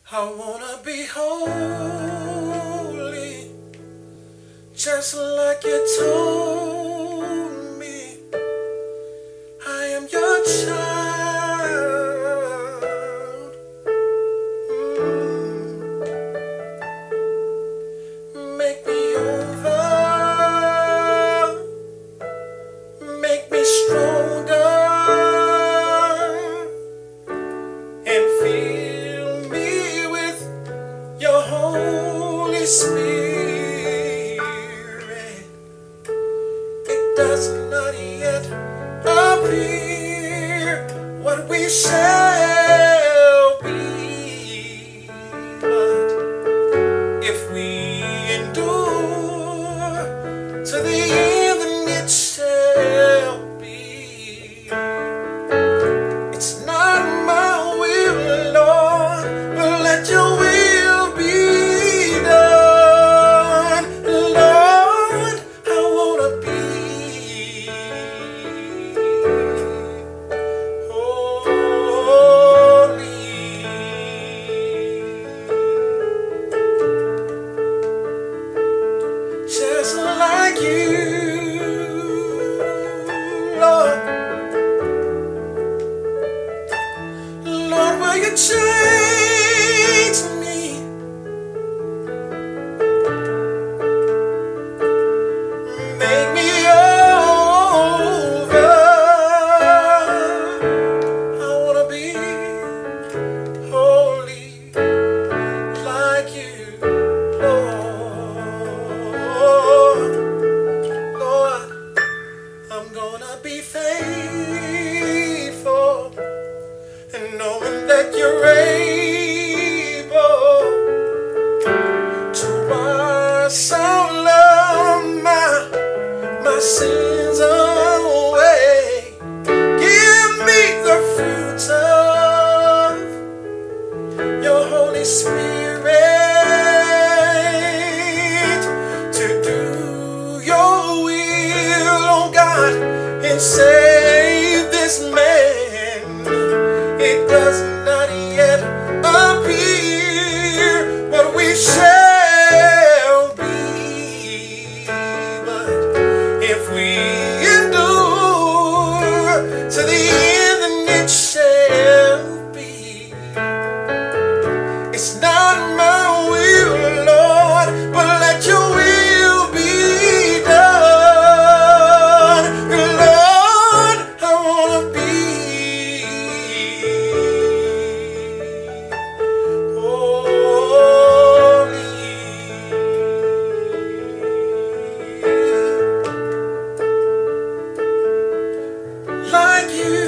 I wanna be holy, just like you told me. I am your child. Make me over, make me stronger, and fill me with your Holy Spirit. It does not yet appear what we shall be, but if we endure to the end, then it shall be. It's not my will, Lord, but let your will be done. Lord, I wanna be holy, just like you, Lord. Lord, will you change me? Make me over. I wanna be holy like you, Lord. Lord, I'm gonna be faithful, and knowing that you're able to wash all of my sins away. Give me the fruits of your Holy Spirit to do your will, oh God, and save this man. It does not yet appear what we shall be, but if we endure to the end, then it shall be. It's not my will, Lord, but let your will be done. Lord, I wanna be holy, like you.